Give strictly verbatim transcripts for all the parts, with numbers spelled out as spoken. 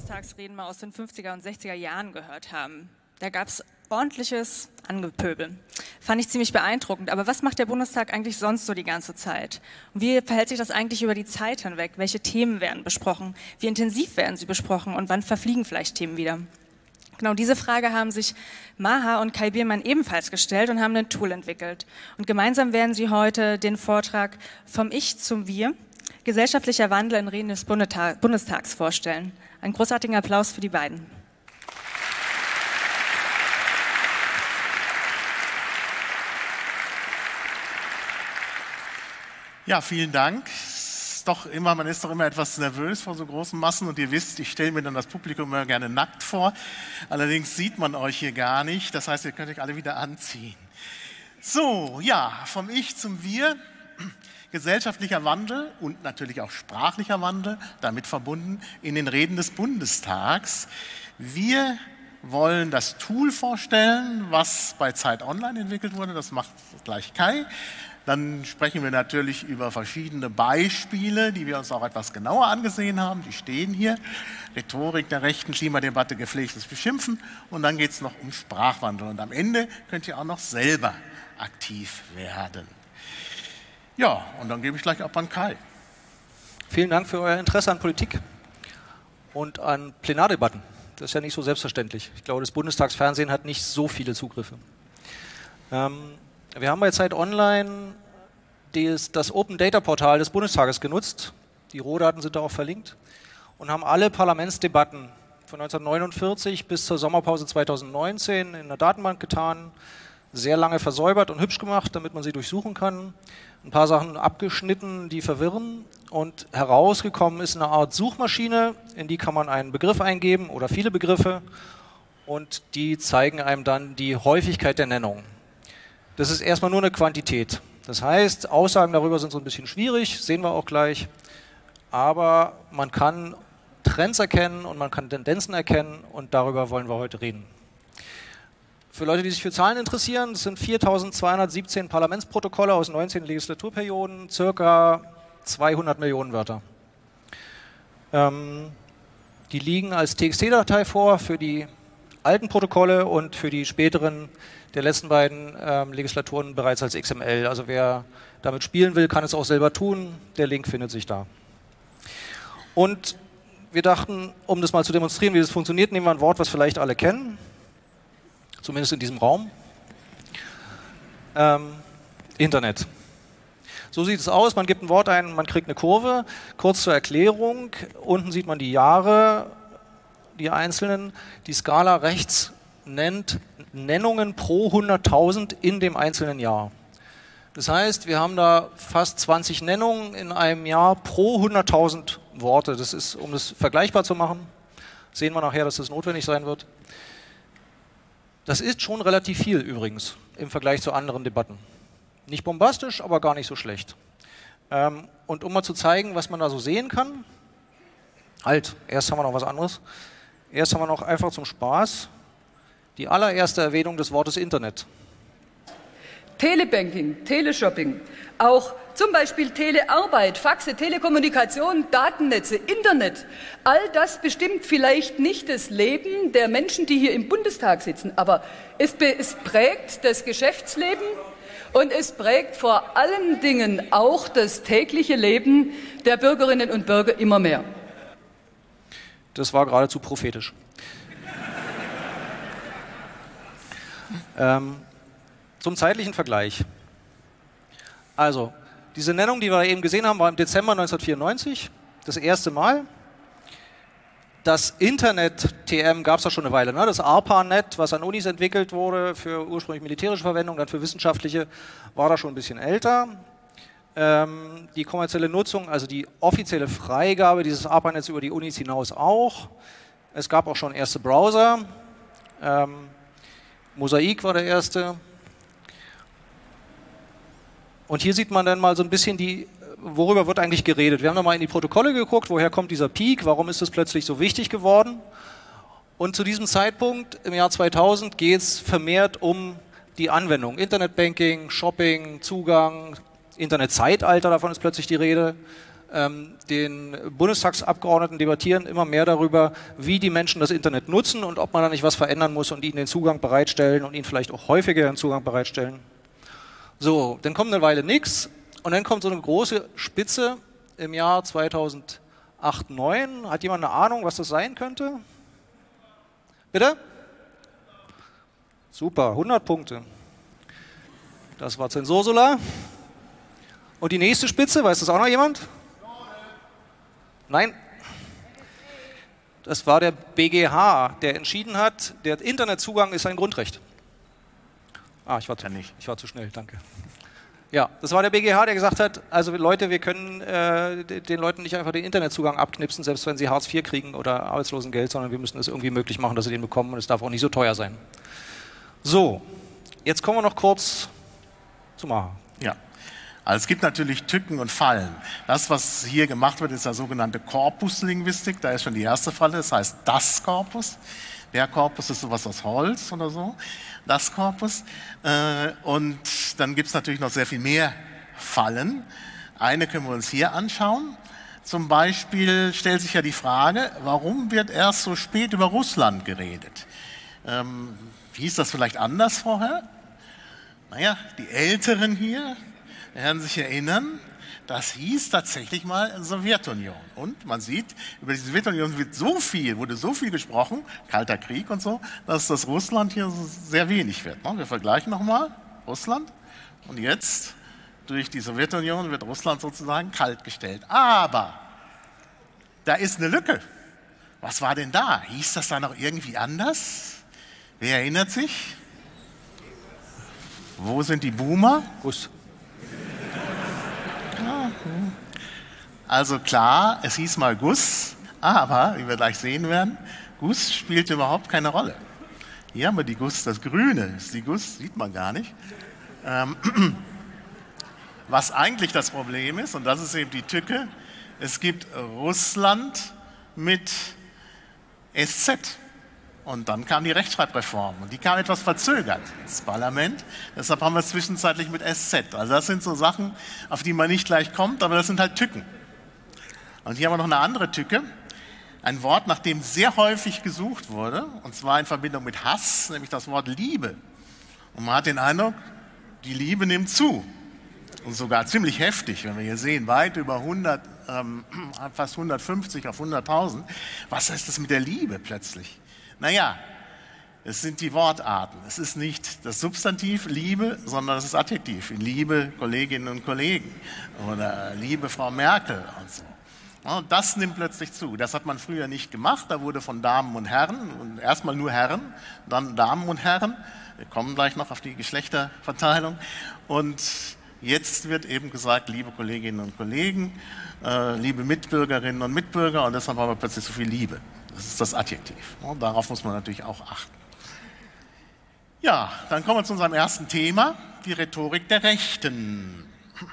Bundestagsreden mal aus den fünfziger und sechziger Jahren gehört haben. Da gab es ordentliches Angepöbel. Fand ich ziemlich beeindruckend. Aber was macht der Bundestag eigentlich sonst so die ganze Zeit? Und wie verhält sich das eigentlich über die Zeit hinweg? Welche Themen werden besprochen? Wie intensiv werden sie besprochen? Und wann verfliegen vielleicht Themen wieder? Genau diese Frage haben sich Maha und Kai Biermann ebenfalls gestellt und haben ein Tool entwickelt. Und gemeinsam werden sie heute den Vortrag Vom Ich zum Wir, gesellschaftlicher Wandel in Reden des Bundestags vorstellen. Ein großartiger Applaus für die beiden. Ja, vielen Dank. Ist doch immer, man ist doch immer etwas nervös vor so großen Massen und ihr wisst, ich stelle mir dann das Publikum immer gerne nackt vor. Allerdings sieht man euch hier gar nicht, das heißt, ihr könnt euch alle wieder anziehen. So, ja, vom Ich zum Wir, gesellschaftlicher Wandel und natürlich auch sprachlicher Wandel, damit verbunden in den Reden des Bundestags. Wir wollen das Tool vorstellen, was bei Zeit Online entwickelt wurde, das macht gleich Kai. Dann sprechen wir natürlich über verschiedene Beispiele, die wir uns auch etwas genauer angesehen haben. Die stehen hier. Rhetorik der rechten Klimadebatte, gepflegtes Beschimpfen. Und dann geht es noch um Sprachwandel. Und am Ende könnt ihr auch noch selber aktiv werden. Ja, und dann gebe ich gleich ab an Kai. Vielen Dank für euer Interesse an Politik und an Plenardebatten. Das ist ja nicht so selbstverständlich. Ich glaube, das Bundestagsfernsehen hat nicht so viele Zugriffe. Ähm, Wir haben bei Zeit Online das, das Open Data Portal des Bundestages genutzt. Die Rohdaten sind da auch verlinkt. Und haben alle Parlamentsdebatten von neunzehnhundertneunundvierzig bis zur Sommerpause zweitausendneunzehn in der Datenbank getan. Sehr lange versäubert und hübsch gemacht, damit man sie durchsuchen kann. Ein paar Sachen abgeschnitten, die verwirren. Und herausgekommen ist eine Art Suchmaschine, in die kann man einen Begriff eingeben oder viele Begriffe. Und die zeigen einem dann die Häufigkeit der Nennung. Das ist erstmal nur eine Quantität. Das heißt, Aussagen darüber sind so ein bisschen schwierig, sehen wir auch gleich. Aber man kann Trends erkennen und man kann Tendenzen erkennen und darüber wollen wir heute reden. Für Leute, die sich für Zahlen interessieren, das sind viertausendzweihundertsiebzehn Parlamentsprotokolle aus neunzehn Legislaturperioden, circa zweihundert Millionen Wörter. Ähm, die liegen als T X T-Datei vor für die alten Protokolle und für die späteren der letzten beiden ähm, Legislaturen bereits als X M L. Also wer damit spielen will, kann es auch selber tun. Der Link findet sich da. Und wir dachten, um das mal zu demonstrieren, wie das funktioniert, nehmen wir ein Wort, was vielleicht alle kennen. Zumindest in diesem Raum. Ähm, Internet. So sieht es aus. Man gibt ein Wort ein, man kriegt eine Kurve. Kurz zur Erklärung. Unten sieht man die Jahre, die einzelnen. Die Skala rechts nennt Nennungen pro hunderttausend in dem einzelnen Jahr. Das heißt, wir haben da fast zwanzig Nennungen in einem Jahr pro hunderttausend Worte. Das ist, um das vergleichbar zu machen, sehen wir nachher, dass das notwendig sein wird. Das ist schon relativ viel übrigens im Vergleich zu anderen Debatten. Nicht bombastisch, aber gar nicht so schlecht. Ähm, und um mal zu zeigen, was man da so sehen kann, halt, erst haben wir noch was anderes. Erst haben wir noch einfach zum Spaß die allererste Erwähnung des Wortes Internet. Telebanking, Teleshopping, auch zum Beispiel Telearbeit, Faxe, Telekommunikation, Datennetze, Internet. All das bestimmt vielleicht nicht das Leben der Menschen, die hier im Bundestag sitzen, aber es, es prägt das Geschäftsleben und es prägt vor allen Dingen auch das tägliche Leben der Bürgerinnen und Bürger immer mehr. Das war geradezu prophetisch. Ähm, zum zeitlichen Vergleich. Also, diese Nennung, die wir eben gesehen haben, war im Dezember neunzehnhundertvierundneunzig, das erste Mal. Das Internet-T M gab es ja schon eine Weile, ne? Das ARPANET, was an Unis entwickelt wurde für ursprünglich militärische Verwendung, dann für wissenschaftliche, war da schon ein bisschen älter. Ähm, die kommerzielle Nutzung, also die offizielle Freigabe dieses ARPANETs über die Unis hinaus auch. Es gab auch schon erste Browser. Ähm, Mosaik war der erste. Und hier sieht man dann mal so ein bisschen, die, worüber wird eigentlich geredet. Wir haben nochmal in die Protokolle geguckt, woher kommt dieser Peak, warum ist das plötzlich so wichtig geworden. Und zu diesem Zeitpunkt, im Jahr zweitausend, geht es vermehrt um die Anwendung. Internetbanking, Shopping, Zugang, Internetzeitalter, davon ist plötzlich die Rede. ähm, den Bundestagsabgeordneten debattieren immer mehr darüber, wie die Menschen das Internet nutzen und ob man da nicht was verändern muss und ihnen den Zugang bereitstellen und ihnen vielleicht auch häufiger den Zugang bereitstellen. So, dann kommt eine Weile nichts und dann kommt so eine große Spitze im Jahr zweitausendacht, neun. Hat jemand eine Ahnung, was das sein könnte? Bitte? Super, hundert Punkte. Das war Zensursula. Und die nächste Spitze, weiß das auch noch jemand? Nein. Das war der B G H, der entschieden hat, der Internetzugang ist ein Grundrecht. Ah, ich war zu, ich war zu schnell, danke. Ja, das war der B G H, der gesagt hat, also Leute, wir können äh, den Leuten nicht einfach den Internetzugang abknipsen, selbst wenn sie Hartz vier kriegen oder Arbeitslosengeld, sondern wir müssen es irgendwie möglich machen, dass sie den bekommen und es darf auch nicht so teuer sein. So, jetzt kommen wir noch kurz zum A H A. Ja, also es gibt natürlich Tücken und Fallen. Das, was hier gemacht wird, ist der sogenannte Korpuslinguistik. Da ist schon die erste Falle, das heißt das Korpus. Der Korpus ist sowas aus Holz oder so, das Korpus. Und dann gibt es natürlich noch sehr viel mehr Fallen. Eine können wir uns hier anschauen. Zum Beispiel stellt sich ja die Frage, warum wird erst so spät über Russland geredet? Ähm, hieß das vielleicht anders vorher? Naja, die Älteren hier werden sich erinnern, das hieß tatsächlich mal Sowjetunion. Und man sieht, über die Sowjetunion wird so viel, wurde so viel gesprochen, Kalter Krieg und so, dass das Russland hier sehr wenig wird. Wir vergleichen nochmal Russland und jetzt durch die Sowjetunion wird Russland sozusagen kaltgestellt. Aber da ist eine Lücke. Was war denn da? Hieß das da noch irgendwie anders? Wer erinnert sich? Wo sind die Boomer? Guss. Also klar, es hieß mal Guss, aber, wie wir gleich sehen werden, Guss spielt überhaupt keine Rolle. Hier haben wir die Guss, das Grüne ist die Guss, sieht man gar nicht. Ähm, was eigentlich das Problem ist, und das ist eben die Tücke, es gibt Russland mit S Z. Und dann kam die Rechtschreibreform und die kam etwas verzögert ins Parlament. Deshalb haben wir es zwischenzeitlich mit S Z. Also das sind so Sachen, auf die man nicht gleich kommt, aber das sind halt Tücken. Und hier haben wir noch eine andere Tücke. Ein Wort, nach dem sehr häufig gesucht wurde, und zwar in Verbindung mit Hass, nämlich das Wort Liebe. Und man hat den Eindruck, die Liebe nimmt zu. Und sogar ziemlich heftig, wenn wir hier sehen, weit über hundert, ähm, fast hundertfünfzig auf hunderttausend. Was heißt das mit der Liebe plötzlich? Naja, es sind die Wortarten. Es ist nicht das Substantiv Liebe, sondern es ist Adjektiv. Liebe Kolleginnen und Kollegen oder liebe Frau Merkel und so. Und das nimmt plötzlich zu. Das hat man früher nicht gemacht. Da wurde von Damen und Herren, und erstmal nur Herren, dann Damen und Herren. Wir kommen gleich noch auf die Geschlechterverteilung. Und jetzt wird eben gesagt, liebe Kolleginnen und Kollegen, äh, liebe Mitbürgerinnen und Mitbürger, und deshalb haben wir plötzlich so viel Liebe. Das ist das Adjektiv. Und darauf muss man natürlich auch achten. Ja, dann kommen wir zu unserem ersten Thema, die Rhetorik der Rechten.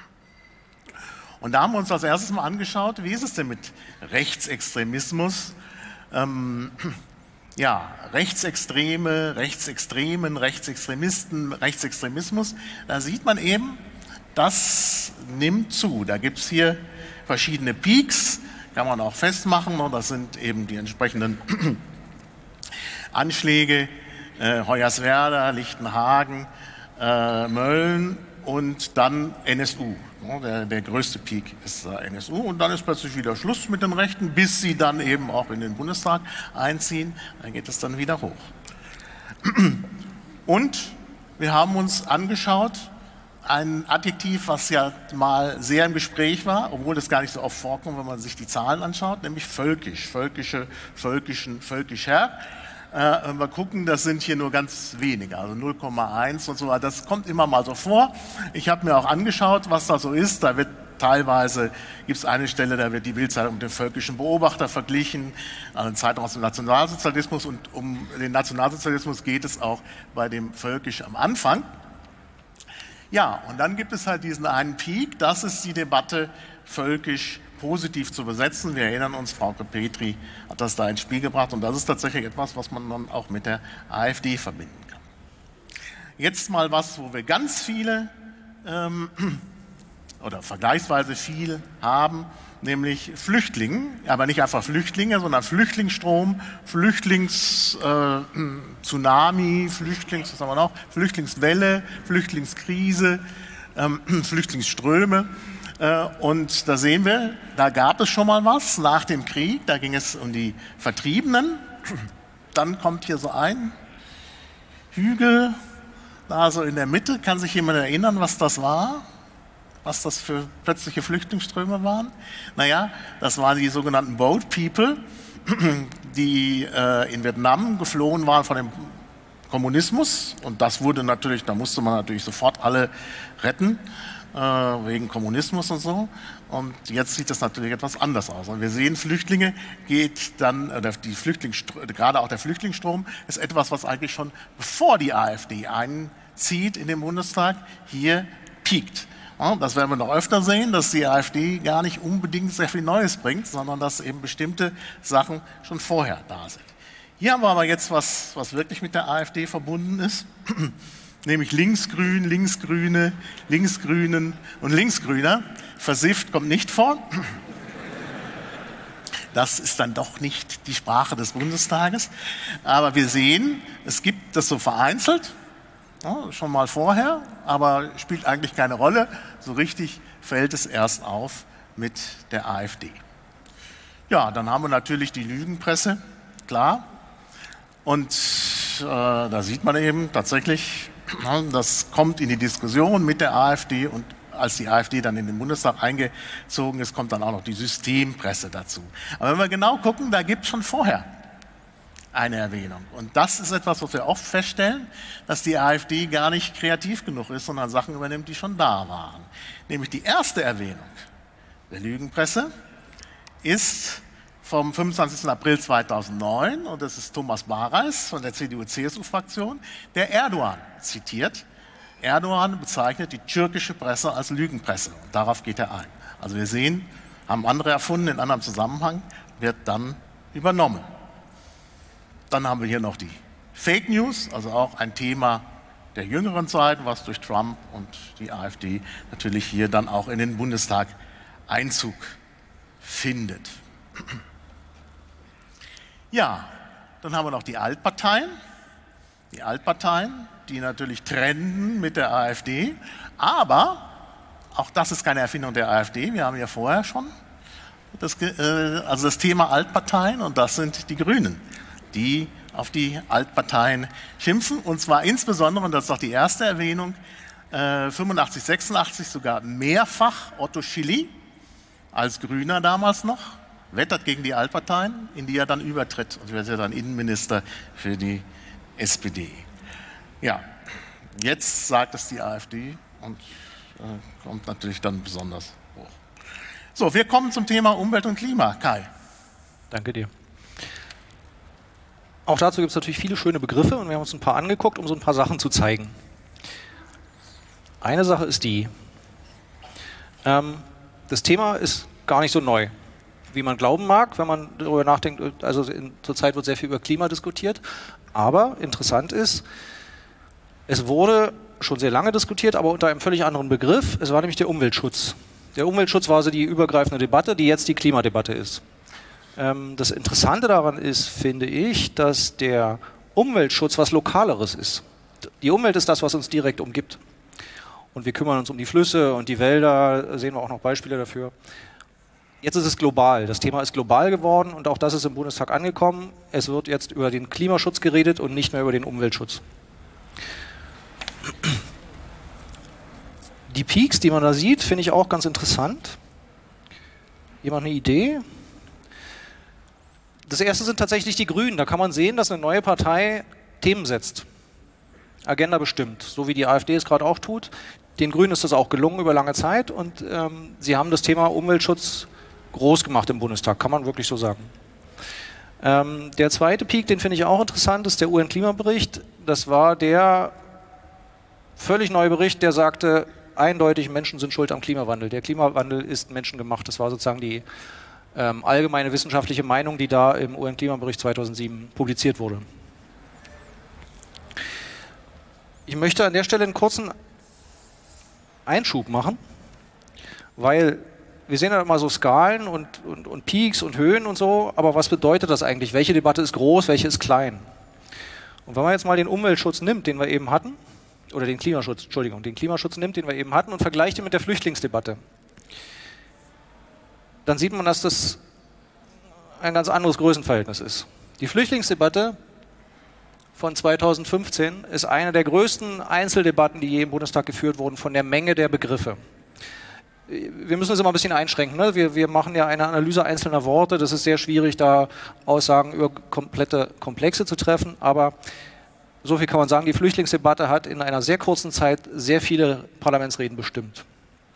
Und da haben wir uns als erstes mal angeschaut, wie ist es denn mit Rechtsextremismus? Ähm, ja, Rechtsextreme, Rechtsextremen, Rechtsextremisten, Rechtsextremismus. Da sieht man eben, das nimmt zu. Da gibt es hier verschiedene Peaks, kann man auch festmachen. Das sind eben die entsprechenden Anschläge, äh, Hoyerswerda, Lichtenhagen, äh, Mölln und dann N S U. Ja, der, der größte Peak ist äh, N S U und dann ist plötzlich wieder Schluss mit den Rechten, bis sie dann eben auch in den Bundestag einziehen. Dann geht es dann wieder hoch. Und wir haben uns angeschaut, ein Adjektiv, was ja mal sehr im Gespräch war, obwohl das gar nicht so oft vorkommt, wenn man sich die Zahlen anschaut, nämlich völkisch, völkische, völkischen, völkischer. Äh, wir gucken, das sind hier nur ganz wenige, also null Komma eins und so. Das kommt immer mal so vor. Ich habe mir auch angeschaut, was da so ist. Da wird teilweise, gibt es eine Stelle, da wird die Bild-Zeitung mit dem völkischen Beobachter verglichen, eine Zeitung aus dem Nationalsozialismus, und um den Nationalsozialismus geht es auch bei dem Völkisch am Anfang. Ja, und dann gibt es halt diesen einen Peak, das ist die Debatte, völkisch positiv zu besetzen. Wir erinnern uns, Frauke Petry hat das da ins Spiel gebracht und das ist tatsächlich etwas, was man dann auch mit der AfD verbinden kann. Jetzt mal was, wo wir ganz viele ähm, oder vergleichsweise viel haben, nämlich Flüchtlinge, aber nicht einfach Flüchtlinge, sondern Flüchtlingsstrom, Flüchtlingstsunami, äh, Flüchtlings, was haben wir noch? Flüchtlingswelle, Flüchtlingskrise, ähm, Flüchtlingsströme. Äh, und da sehen wir, da gab es schon mal was nach dem Krieg, da ging es um die Vertriebenen. Dann kommt hier so ein Hügel, da so in der Mitte. Kann sich jemand erinnern, was das war? Was das für plötzliche Flüchtlingsströme waren? Naja, das waren die sogenannten Boat People, die äh, in Vietnam geflohen waren von dem Kommunismus. Und das wurde natürlich, da musste man natürlich sofort alle retten, äh, wegen Kommunismus und so. Und jetzt sieht das natürlich etwas anders aus. Und wir sehen, Flüchtlinge geht dann, oder die Flüchtlingsstrom, gerade auch der Flüchtlingsstrom, ist etwas, was eigentlich schon bevor die AfD einzieht in den Bundestag, hier piekt. Ja, das werden wir noch öfter sehen, dass die AfD gar nicht unbedingt sehr viel Neues bringt, sondern dass eben bestimmte Sachen schon vorher da sind. Hier haben wir aber jetzt was, was wirklich mit der AfD verbunden ist, nämlich Linksgrün, Linksgrüne, Linksgrünen und Linksgrüner. Versifft kommt nicht vor. Das ist dann doch nicht die Sprache des Bundestages. Aber wir sehen, es gibt das so vereinzelt, ja, schon mal vorher, aber spielt eigentlich keine Rolle. So richtig fällt es erst auf mit der AfD. Ja, dann haben wir natürlich die Lügenpresse, klar. Und äh, da sieht man eben tatsächlich, das kommt in die Diskussion mit der AfD, und als die AfD dann in den Bundestag eingezogen ist, kommt dann auch noch die Systempresse dazu. Aber wenn wir genau gucken, da gibt es schon vorher eine Erwähnung. Und das ist etwas, was wir oft feststellen, dass die AfD gar nicht kreativ genug ist, sondern Sachen übernimmt, die schon da waren. Nämlich die erste Erwähnung der Lügenpresse ist vom fünfundzwanzigsten April zweitausendneun, und das ist Thomas Bareis von der C D U-C S U-Fraktion, der Erdogan zitiert. Erdogan bezeichnet die türkische Presse als Lügenpresse, und darauf geht er ein. Also wir sehen, haben andere erfunden, in anderem Zusammenhang, wird dann übernommen. Dann haben wir hier noch die Fake News, also auch ein Thema der jüngeren Zeit, was durch Trump und die AfD natürlich hier dann auch in den Bundestag Einzug findet. Ja, dann haben wir noch die Altparteien. Die Altparteien, die natürlich trenden mit der AfD, aber auch das ist keine Erfindung der AfD, wir haben ja vorher schon das, äh, also das Thema Altparteien, und das sind die Grünen, die auf die Altparteien schimpfen, und zwar insbesondere, und das ist auch die erste Erwähnung, äh, fünfundachtzig, sechsundachtzig sogar mehrfach Otto Schily als Grüner damals noch, wettert gegen die Altparteien, in die er dann übertritt und wird ja dann Innenminister für die S P D. Ja, jetzt sagt es die AfD und äh, kommt natürlich dann besonders hoch. So, wir kommen zum Thema Umwelt und Klima. Kai. Danke dir. Auch dazu gibt es natürlich viele schöne Begriffe, und wir haben uns ein paar angeguckt, um so ein paar Sachen zu zeigen. Eine Sache ist die, ähm, das Thema ist gar nicht so neu, wie man glauben mag, wenn man darüber nachdenkt. Also in, zurzeit wird sehr viel über Klima diskutiert, aber interessant ist, es wurde schon sehr lange diskutiert, aber unter einem völlig anderen Begriff. Es war nämlich der Umweltschutz. Der Umweltschutz war so die übergreifende Debatte, die jetzt die Klimadebatte ist. Ähm, das Interessante daran ist, finde ich, dass der Umweltschutz was Lokaleres ist. Die Umwelt ist das, was uns direkt umgibt. Und wir kümmern uns um die Flüsse und die Wälder, da sehen wir auch noch Beispiele dafür. Jetzt ist es global. Das Thema ist global geworden, und auch das ist im Bundestag angekommen. Es wird jetzt über den Klimaschutz geredet und nicht mehr über den Umweltschutz. Die Peaks, die man da sieht, finde ich auch ganz interessant. Jemand eine Idee? Das erste sind tatsächlich die Grünen. Da kann man sehen, dass eine neue Partei Themen setzt. Agenda bestimmt, so wie die AfD es gerade auch tut. Den Grünen ist das auch gelungen über lange Zeit, und ähm, sie haben das Thema Umweltschutz groß gemacht im Bundestag, kann man wirklich so sagen. Ähm, der zweite Peak, den finde ich auch interessant, ist der U N-Klimabericht. Das war der völlig neue Bericht, der sagte, eindeutig, Menschen sind schuld am Klimawandel. Der Klimawandel ist menschengemacht. Das war sozusagen die ähm, allgemeine wissenschaftliche Meinung, die da im U N-Klimabericht zweitausendsieben publiziert wurde. Ich möchte an der Stelle einen kurzen Einschub machen. Weil wir sehen ja immer so Skalen und, und, und Peaks und Höhen und so, aber was bedeutet das eigentlich? Welche Debatte ist groß, welche ist klein? Und wenn man jetzt mal den Umweltschutz nimmt, den wir eben hatten, oder den Klimaschutz, Entschuldigung, den Klimaschutz nimmt, den wir eben hatten und vergleicht ihn mit der Flüchtlingsdebatte, dann sieht man, dass das ein ganz anderes Größenverhältnis ist. Die Flüchtlingsdebatte von zweitausendfünfzehn ist eine der größten Einzeldebatten, die je im Bundestag geführt wurden, von der Menge der Begriffe. Wir müssen uns immer ein bisschen einschränken. Ne? Wir, wir machen ja eine Analyse einzelner Worte. Das ist sehr schwierig, da Aussagen über komplette Komplexe zu treffen. Aber so viel kann man sagen, die Flüchtlingsdebatte hat in einer sehr kurzen Zeit sehr viele Parlamentsreden bestimmt.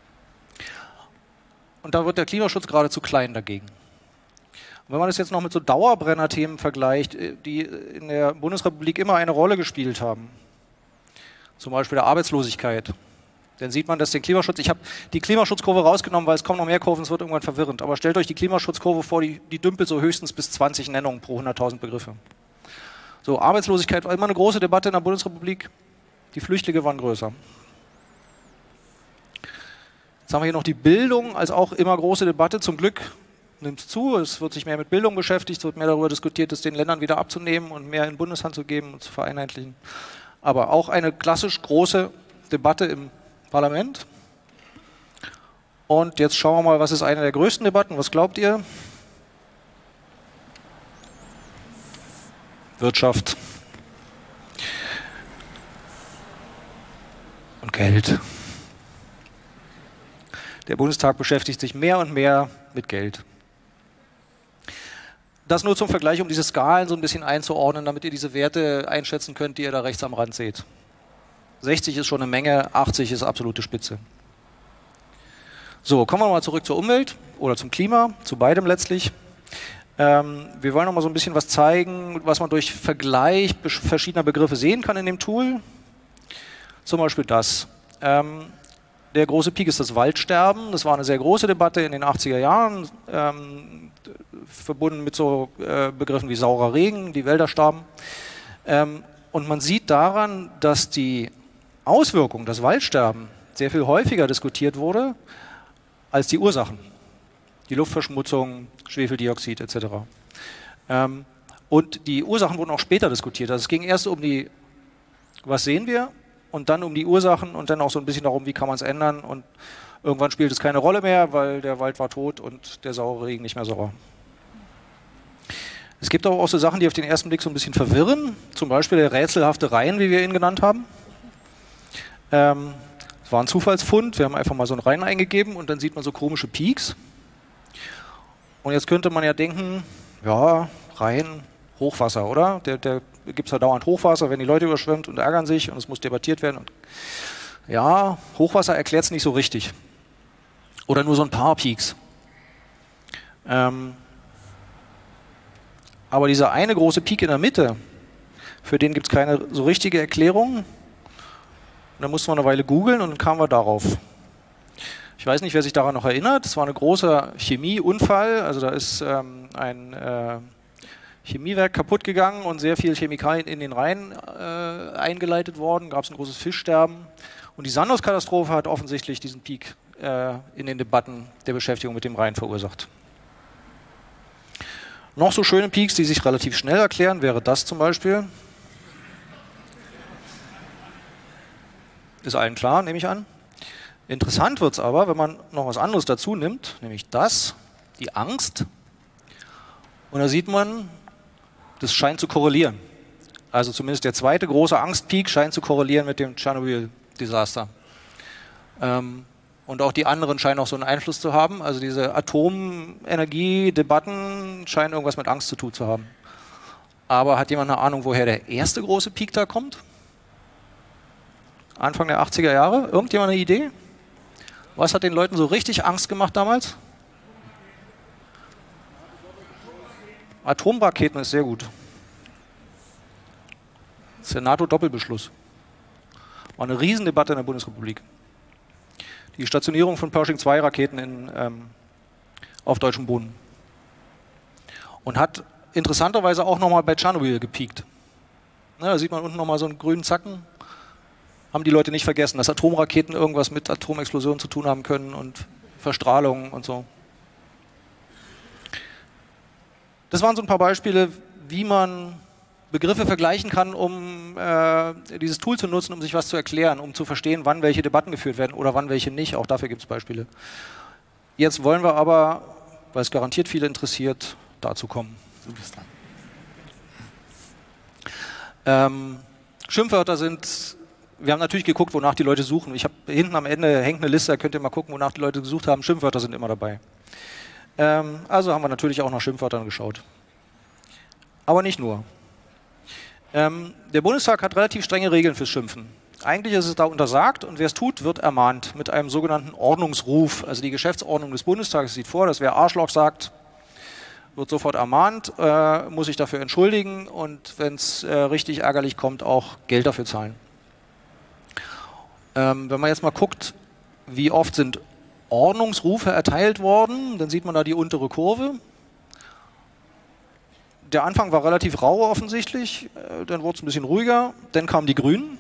Und da wird der Klimaschutz geradezu klein dagegen. Und wenn man das jetzt noch mit so Dauerbrenner-Themen vergleicht, die in der Bundesrepublik immer eine Rolle gespielt haben, zum Beispiel der Arbeitslosigkeit, dann sieht man, dass den Klimaschutz, ich habe die Klimaschutzkurve rausgenommen, weil es kommen noch mehr Kurven, es wird irgendwann verwirrend, aber stellt euch die Klimaschutzkurve vor, die, die dümpelt so höchstens bis zwanzig Nennungen pro hunderttausend Begriffe. So, Arbeitslosigkeit war immer eine große Debatte in der Bundesrepublik, die Flüchtlinge waren größer. Jetzt haben wir hier noch die Bildung als auch immer große Debatte, zum Glück nimmt es zu, es wird sich mehr mit Bildung beschäftigt, es wird mehr darüber diskutiert, es den Ländern wieder abzunehmen und mehr in Bundeshand zu geben und zu vereinheitlichen. Aber auch eine klassisch große Debatte im Parlament. Und jetzt schauen wir mal, was ist eine der größten Debatten, was glaubt ihr? Wirtschaft und Geld. Der Bundestag beschäftigt sich mehr und mehr mit Geld. Das nur zum Vergleich, um diese Skalen so ein bisschen einzuordnen, damit ihr diese Werte einschätzen könnt, die ihr da rechts am Rand seht. sechzig ist schon eine Menge, achtzig ist absolute Spitze. So, kommen wir mal zurück zur Umwelt oder zum Klima, zu beidem letztlich. Ähm, wir wollen noch mal so ein bisschen was zeigen, was man durch Vergleich verschiedener Begriffe sehen kann in dem Tool. Zum Beispiel das. Ähm, der große Peak ist das Waldsterben. Das war eine sehr große Debatte in den achtziger Jahren, ähm, verbunden mit so äh, Begriffen wie saurer Regen, die Wälder starben. Ähm, und man sieht daran, dass die Auswirkung, das Waldsterben, sehr viel häufiger diskutiert wurde als die Ursachen. Die Luftverschmutzung, Schwefeldioxid et cetera. Ähm, und die Ursachen wurden auch später diskutiert. Also es ging erst um die, was sehen wir, und dann um die Ursachen und dann auch so ein bisschen darum, wie kann man es ändern. Und irgendwann spielt es keine Rolle mehr, weil der Wald war tot und der saure Regen nicht mehr sauer. Es gibt aber auch so Sachen, die auf den ersten Blick so ein bisschen verwirren. Zum Beispiel der rätselhafte Rhein, wie wir ihn genannt haben. Ähm, es war ein Zufallsfund. Wir haben einfach mal so einen Rhein eingegeben und dann sieht man so komische Peaks. Und jetzt könnte man ja denken, ja, Rhein, Hochwasser, oder? Der, der gibt es ja dauernd Hochwasser, wenn die Leute überschwemmt und ärgern sich und es muss debattiert werden. Und ja, Hochwasser erklärt es nicht so richtig. Oder nur so ein paar Peaks. Ähm, aber dieser eine große Peak in der Mitte, für den gibt es keine so richtige Erklärung. Und dann mussten wir eine Weile googeln und dann kamen wir darauf. Ich weiß nicht, wer sich daran noch erinnert. Es war ein großer Chemieunfall. Also da ist ähm, ein äh, Chemiewerk kaputt gegangen und sehr viel Chemikalien in den Rhein äh, eingeleitet worden. Gab es ein großes Fischsterben. Und die Sandhauskatastrophe hat offensichtlich diesen Peak äh, in den Debatten der Beschäftigung mit dem Rhein verursacht. Noch so schöne Peaks, die sich relativ schnell erklären, wäre das zum Beispiel. Ist allen klar, nehme ich an. Interessant wird es aber, wenn man noch was anderes dazu nimmt, nämlich das, die Angst. Und da sieht man, das scheint zu korrelieren. Also zumindest der zweite große Angstpeak scheint zu korrelieren mit dem Tschernobyl-Desaster. Ähm, und auch die anderen scheinen auch so einen Einfluss zu haben. Also diese Atomenergie-Debatten scheinen irgendwas mit Angst zu tun zu haben. Aber hat jemand eine Ahnung, woher der erste große Peak da kommt? Anfang der achtziger Jahre? Irgendjemand eine Idee? Was hat den Leuten so richtig Angst gemacht damals? Atomraketen ist sehr gut. Das ist der NATO-Doppelbeschluss. War eine Riesendebatte in der Bundesrepublik. Die Stationierung von Pershing zwei Raketen in, ähm, auf deutschem Boden. Und hat interessanterweise auch nochmal bei Tschernobyl gepiekt. Na, da sieht man unten nochmal so einen grünen Zacken. Haben die Leute nicht vergessen, dass Atomraketen irgendwas mit Atomexplosionen zu tun haben können und Verstrahlung und so. Das waren so ein paar Beispiele, wie man Begriffe vergleichen kann, um äh, dieses Tool zu nutzen, um sich was zu erklären, um zu verstehen, wann welche Debatten geführt werden oder wann welche nicht. Auch dafür gibt es Beispiele. Jetzt wollen wir aber, weil es garantiert viele interessiert, dazu kommen. Du bist dran. Ähm, Schimpfwörter sind, wir haben natürlich geguckt, wonach die Leute suchen. Ich habe hinten am Ende hängt eine Liste, da könnt ihr mal gucken, wonach die Leute gesucht haben. Schimpfwörter sind immer dabei. Ähm, also haben wir natürlich auch nach Schimpfwörtern geschaut. Aber nicht nur. Ähm, der Bundestag hat relativ strenge Regeln fürs Schimpfen. Eigentlich ist es da untersagt und wer es tut, wird ermahnt mit einem sogenannten Ordnungsruf. Also die Geschäftsordnung des Bundestages sieht vor, dass wer Arschloch sagt, wird sofort ermahnt, äh, muss sich dafür entschuldigen und wenn es äh, richtig ärgerlich kommt, auch Geld dafür zahlen. Ähm, wenn man jetzt mal guckt, wie oft sind Ordnungsrufe erteilt worden, dann sieht man da die untere Kurve. Der Anfang war relativ rau offensichtlich, äh, dann wurde es ein bisschen ruhiger, dann kamen die Grünen.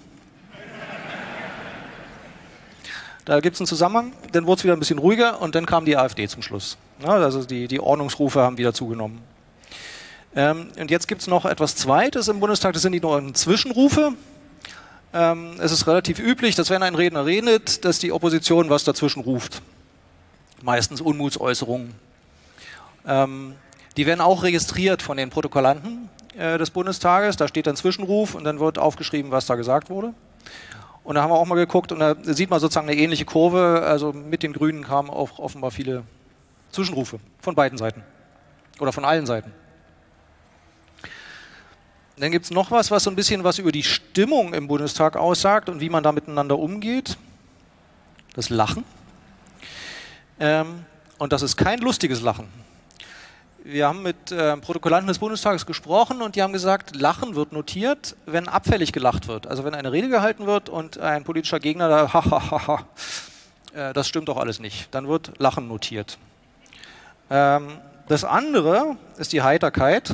Da gibt es einen Zusammenhang, dann wurde es wieder ein bisschen ruhiger und dann kam die AfD zum Schluss. Ja, also die, die Ordnungsrufe haben wieder zugenommen. Ähm, und jetzt gibt es noch etwas Zweites im Bundestag, das sind die neuen Zwischenrufe. Ähm, es ist relativ üblich, dass wenn ein Redner redet, dass die Opposition was dazwischen ruft. Meistens Unmutsäußerungen. Ähm, die werden auch registriert von den Protokollanten äh, des Bundestages. Da steht dann Zwischenruf und dann wird aufgeschrieben, was da gesagt wurde. Und da haben wir auch mal geguckt und da sieht man sozusagen eine ähnliche Kurve. Also mit den Grünen kamen auch offenbar viele Zwischenrufe von beiden Seiten oder von allen Seiten. Dann gibt es noch was, was so ein bisschen was über die Stimmung im Bundestag aussagt und wie man da miteinander umgeht. Das Lachen. Ähm, und das ist kein lustiges Lachen. Wir haben mit äh, Protokollanten des Bundestages gesprochen und die haben gesagt, Lachen wird notiert, wenn abfällig gelacht wird. Also wenn eine Rede gehalten wird und ein politischer Gegner da, ha, ha, ha, ha, äh, das stimmt doch alles nicht. Dann wird Lachen notiert. Ähm, das andere ist die Heiterkeit.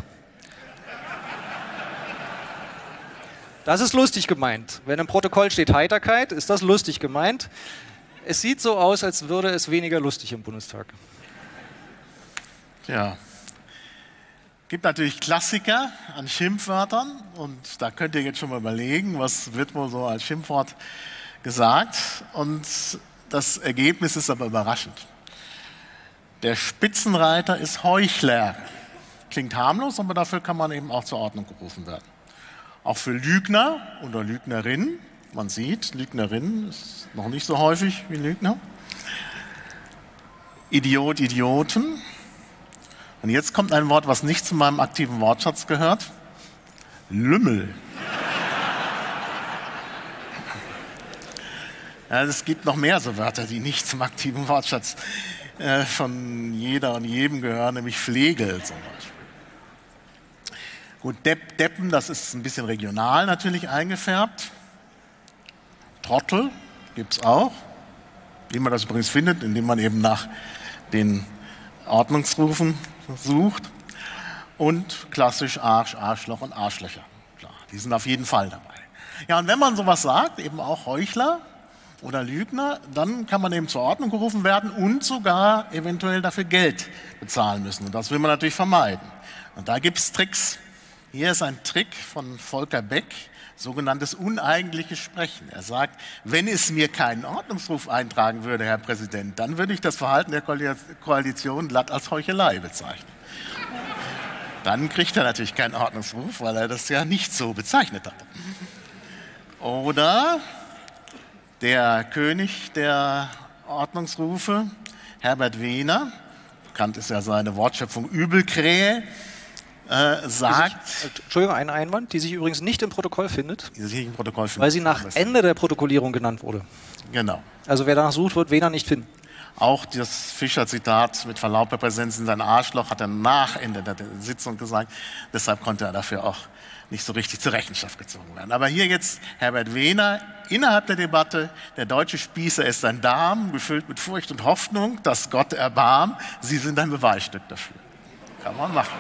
Das ist lustig gemeint. Wenn im Protokoll steht Heiterkeit, ist das lustig gemeint. Es sieht so aus, als würde es weniger lustig im Bundestag. Ja. Gibt natürlich Klassiker an Schimpfwörtern und da könnt ihr jetzt schon mal überlegen, was wird wohl so als Schimpfwort gesagt. Und das Ergebnis ist aber überraschend. Der Spitzenreiter ist Heuchler. Klingt harmlos, aber dafür kann man eben auch zur Ordnung gerufen werden. Auch für Lügner oder Lügnerin. Man sieht, Lügnerin ist noch nicht so häufig wie Lügner. Idiot, Idioten. Und jetzt kommt ein Wort, was nicht zu meinem aktiven Wortschatz gehört. Lümmel. Ja, es gibt noch mehr so Wörter, die nicht zum aktiven Wortschatz äh, von jeder und jedem gehören, nämlich Flegel zum Beispiel. Gut, Depp, Deppen, das ist ein bisschen regional natürlich eingefärbt. Trottel gibt es auch. Wie man das übrigens findet, indem man eben nach den Ordnungsrufen sucht. Und klassisch Arsch, Arschloch und Arschlöcher. Klar, die sind auf jeden Fall dabei. Ja, und wenn man sowas sagt, eben auch Heuchler oder Lügner, dann kann man eben zur Ordnung gerufen werden und sogar eventuell dafür Geld bezahlen müssen. Und das will man natürlich vermeiden. Und da gibt es Tricks. Hier ist ein Trick von Volker Beck, sogenanntes uneigentliches Sprechen. Er sagt, wenn es mir keinen Ordnungsruf eintragen würde, Herr Präsident, dann würde ich das Verhalten der Koalition glatt als Heuchelei bezeichnen. Dann kriegt er natürlich keinen Ordnungsruf, weil er das ja nicht so bezeichnet hat. Oder der König der Ordnungsrufe, Herbert Wehner, bekannt ist ja seine Wortschöpfung Übelkrähe, Äh, sagt... Sich, Entschuldigung, ein Einwand, die sich übrigens nicht im Protokoll findet, die sich im Protokoll findet, weil sie nach Ende der Protokollierung genannt wurde. Genau. Also wer danach sucht, wird Wehner nicht finden. Auch das Fischer-Zitat mit Verlaub, Herr Präsident, sind ein Arschloch, hat er nach Ende der Sitzung gesagt. Deshalb konnte er dafür auch nicht so richtig zur Rechenschaft gezogen werden. Aber hier jetzt Herbert Wehner innerhalb der Debatte, der deutsche Spießer ist ein Darm, gefüllt mit Furcht und Hoffnung, dass Gott erbarm. Sie sind ein Beweisstück dafür. Kann man machen.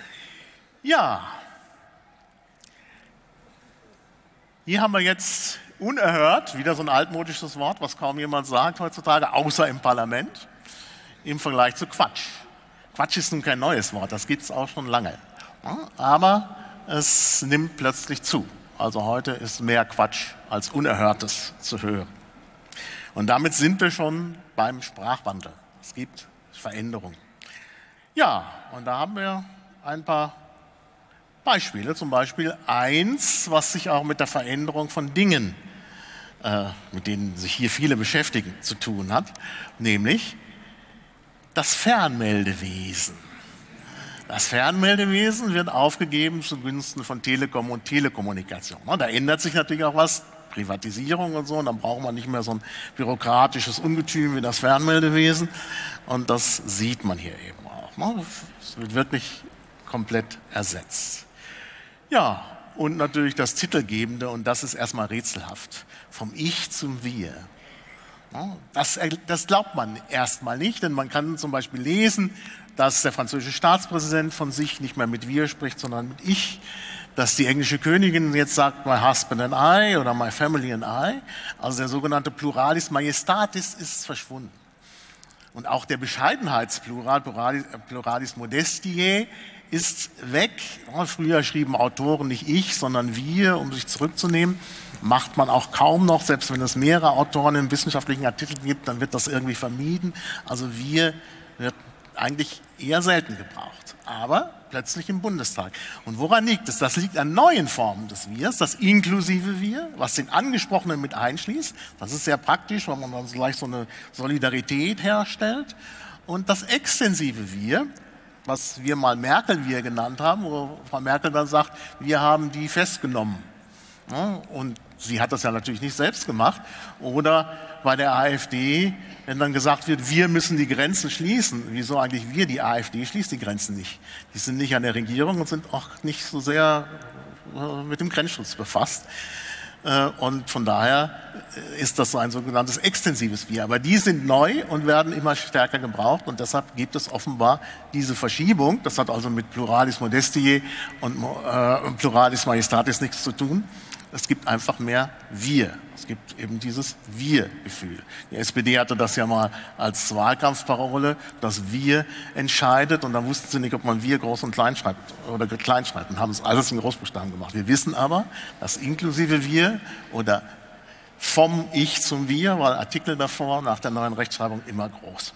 Ja, hier haben wir jetzt Unerhört, wieder so ein altmodisches Wort, was kaum jemand sagt heutzutage, außer im Parlament, im Vergleich zu Quatsch. Quatsch ist nun kein neues Wort, das gibt es auch schon lange. Aber es nimmt plötzlich zu. Also heute ist mehr Quatsch als Unerhörtes zu hören. Und damit sind wir schon beim Sprachwandel. Es gibt Veränderungen. Ja, und da haben wir ein paar Beispiele. Zum Beispiel eins, was sich auch mit der Veränderung von Dingen, äh, mit denen sich hier viele beschäftigen, zu tun hat. Nämlich das Fernmeldewesen. Das Fernmeldewesen wird aufgegeben zugunsten von Telekom und Telekommunikation. Da ändert sich natürlich auch was, Privatisierung und so, und dann braucht man nicht mehr so ein bürokratisches Ungetüm wie das Fernmeldewesen. Und das sieht man hier eben auch. Es wird wirklich komplett ersetzt. Ja, und natürlich das Titelgebende, und das ist erstmal rätselhaft, vom Ich zum Wir. Das, das glaubt man erstmal nicht, denn man kann zum Beispiel lesen, dass der französische Staatspräsident von sich nicht mehr mit wir spricht, sondern mit ich, dass die englische Königin jetzt sagt, my husband and I oder my family and I. Also der sogenannte Pluralis Majestatis ist verschwunden. Und auch der Bescheidenheitsplural, Pluralis, Pluralis Modestiae, ist weg. Früher schrieben Autoren nicht ich, sondern wir, um sich zurückzunehmen. Macht man auch kaum noch, selbst wenn es mehrere Autoren in wissenschaftlichen Artikeln gibt, dann wird das irgendwie vermieden. Also wir wird eigentlich eher selten gebraucht, aber plötzlich im Bundestag. Und woran liegt es? Das liegt an neuen Formen des Wirs, das inklusive Wir, was den Angesprochenen mit einschließt. Das ist sehr praktisch, weil man dann gleich so eine Solidarität herstellt. Und das extensive Wir, was wir mal Merkel-Wir genannt haben, wo Frau Merkel dann sagt, wir haben die festgenommen. Ja, und sie hat das ja natürlich nicht selbst gemacht. Oder bei der AfD, wenn dann gesagt wird, wir müssen die Grenzen schließen. Wieso eigentlich wir? Die AfD schließt die Grenzen nicht. Die sind nicht an der Regierung und sind auch nicht so sehr mit dem Grenzschutz befasst. Und von daher ist das so ein sogenanntes extensives Wir. Aber die sind neu und werden immer stärker gebraucht. Und deshalb gibt es offenbar diese Verschiebung. Das hat also mit Pluralis Modestiae und äh, Pluralis Majestatis nichts zu tun. Es gibt einfach mehr Wir. Es gibt eben dieses Wir-Gefühl. Die S P D hatte das ja mal als Wahlkampfparole, dass Wir entscheidet. Und dann wussten sie nicht, ob man Wir groß und klein schreibt oder klein schreibt. Und haben es alles in Großbuchstaben gemacht. Wir wissen aber, dass inklusive Wir oder vom Ich zum Wir, weil Artikel davor nach der neuen Rechtschreibung immer groß.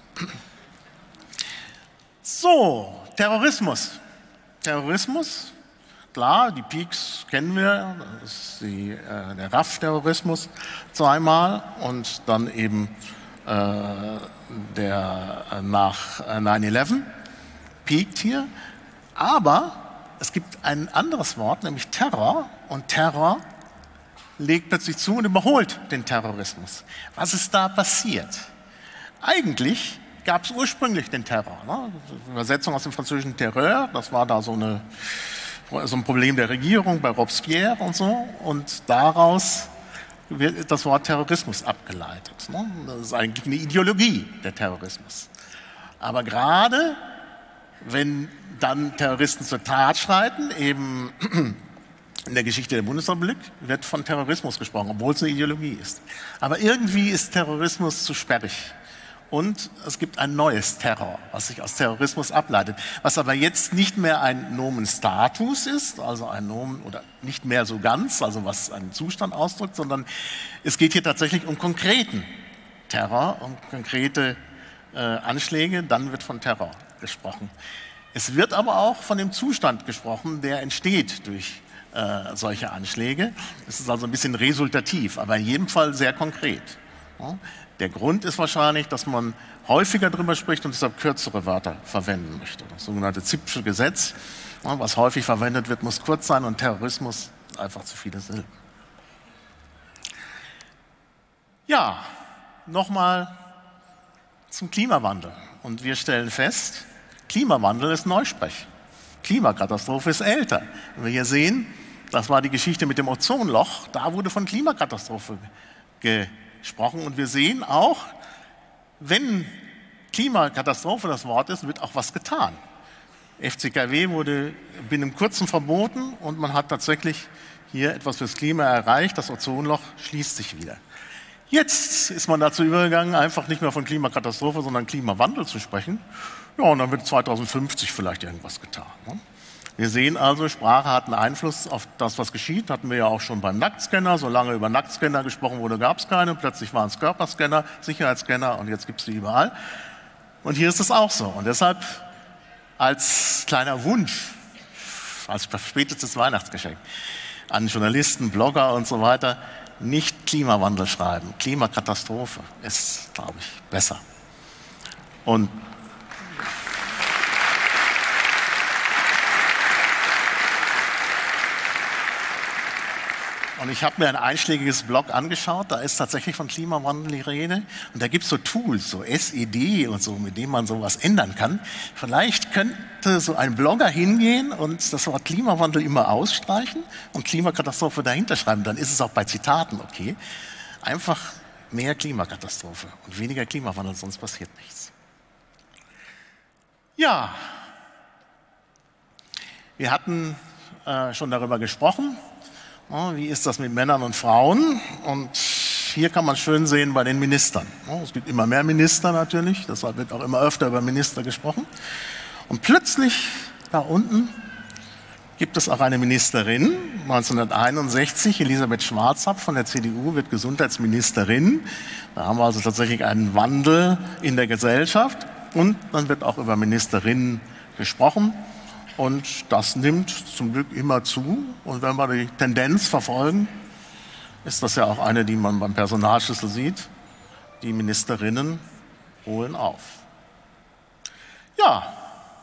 So, Terrorismus. Terrorismus. Klar, die Peaks kennen wir, das ist die, äh, der R A F-Terrorismus zweimal und dann eben äh, der äh, nach äh, nine eleven peakt hier. Aber es gibt ein anderes Wort, nämlich Terror, und Terror legt plötzlich zu und überholt den Terrorismus. Was ist da passiert? Eigentlich gab es ursprünglich den Terror. Ne? Übersetzung aus dem französischen Terreur, das war da so eine so ein Problem der Regierung bei Robespierre und so, und daraus wird das Wort Terrorismus abgeleitet. Das ist eigentlich eine Ideologie, der Terrorismus. Aber gerade wenn dann Terroristen zur Tat schreiten, eben in der Geschichte der Bundesrepublik, wird von Terrorismus gesprochen, obwohl es eine Ideologie ist. Aber irgendwie ist Terrorismus zu sperrig. Und es gibt ein neues Terror, was sich aus Terrorismus ableitet, was aber jetzt nicht mehr ein Nomen Status ist, also ein Nomen oder nicht mehr so ganz, also was einen Zustand ausdrückt, sondern es geht hier tatsächlich um konkreten Terror, um konkrete äh, Anschläge, dann wird von Terror gesprochen. Es wird aber auch von dem Zustand gesprochen, der entsteht durch äh, solche Anschläge. Es ist also ein bisschen resultativ, aber in jedem Fall sehr konkret. Ja. Der Grund ist wahrscheinlich, dass man häufiger darüber spricht und deshalb kürzere Wörter verwenden möchte. Das sogenannte Zipf'sche Gesetz, was häufig verwendet wird, muss kurz sein, und Terrorismus einfach zu viele Silben. Ja, nochmal zum Klimawandel. Und wir stellen fest, Klimawandel ist Neusprech. Klimakatastrophe ist älter. Wenn wir hier sehen, das war die Geschichte mit dem Ozonloch, da wurde von Klimakatastrophe gesprochen. Gesprochen. Und wir sehen auch, wenn Klimakatastrophe das Wort ist, wird auch was getan. F C K W wurde binnen kurzem verboten und man hat tatsächlich hier etwas fürs Klima erreicht, das Ozonloch schließt sich wieder. Jetzt ist man dazu übergegangen, einfach nicht mehr von Klimakatastrophe, sondern Klimawandel zu sprechen. Ja, und dann wird zweitausendfünfzig vielleicht irgendwas getan. Ne? Wir sehen also, Sprache hat einen Einfluss auf das, was geschieht. Hatten wir ja auch schon beim Nacktscanner. Solange über Nacktscanner gesprochen wurde, gab es keine. Plötzlich waren es Körperscanner, Sicherheitsscanner und jetzt gibt es die überall. Und hier ist es auch so. Und deshalb als kleiner Wunsch, als spätestes Weihnachtsgeschenk an Journalisten, Blogger und so weiter, nicht Klimawandel schreiben. Klimakatastrophe ist, glaube ich, besser. Und Und ich habe mir ein einschlägiges Blog angeschaut, da ist tatsächlich von Klimawandel die Rede. Und da gibt es so Tools, so S E D und so, mit denen man sowas ändern kann. Vielleicht könnte so ein Blogger hingehen und das Wort Klimawandel immer ausstreichen und Klimakatastrophe dahinter schreiben. Dann ist es auch bei Zitaten okay. Einfach mehr Klimakatastrophe und weniger Klimawandel, sonst passiert nichts. Ja, wir hatten äh, schon darüber gesprochen. Wie ist das mit Männern und Frauen? Und hier kann man schön sehen bei den Ministern. Es gibt immer mehr Minister natürlich, deshalb wird auch immer öfter über Minister gesprochen. Und plötzlich da unten gibt es auch eine Ministerin. neunzehnhunderteinundsechzig, Elisabeth Schwarzap von der C D U wird Gesundheitsministerin. Da haben wir also tatsächlich einen Wandel in der Gesellschaft. Und dann wird auch über Ministerinnen gesprochen. Und das nimmt zum Glück immer zu. Und wenn wir die Tendenz verfolgen, ist das ja auch eine, die man beim Personalschlüssel sieht. Die Ministerinnen holen auf. Ja.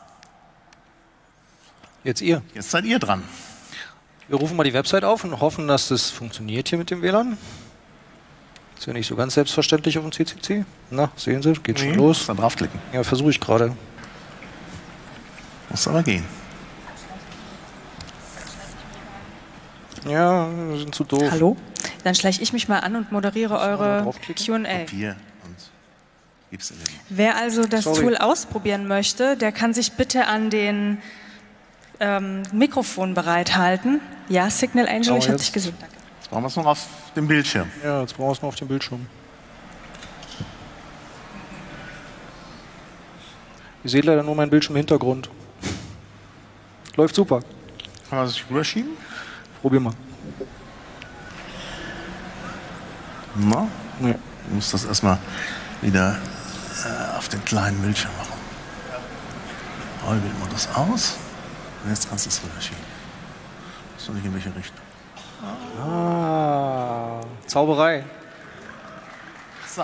Jetzt ihr. Jetzt seid ihr dran. Wir rufen mal die Website auf und hoffen, dass das funktioniert hier mit dem W L A N. Ist ja nicht so ganz selbstverständlich auf dem C C C. Na, sehen Sie, geht schon nee, los. Dann draufklicken. Ja, versuche ich gerade. Muss aber gehen. Ja, wir sind zu doof. Hallo? Dann schleiche ich mich mal an und moderiere eure Q und A. Papier und gib's in den Wer also das Sorry. Tool ausprobieren möchte, der kann sich bitte an den ähm, Mikrofon bereithalten. Ja, Signal Angel, Oh, ich habe jetzt. dich gesehen. Danke. Jetzt brauchen wir es noch auf dem Bildschirm. Ja, jetzt brauchen wir es noch auf dem Bildschirm. Ihr seht leider nur meinen Bildschirm-Hintergrund. Läuft super. Kann man sich rüberschieben? Probier mal. Na? Nee. Du musst das erstmal wieder äh, auf den kleinen Bildschirm machen. Rollbildmodus aus. Und jetzt kannst du es rüberschieben. Musst du nicht in welche Richtung. Ah, Zauberei. So.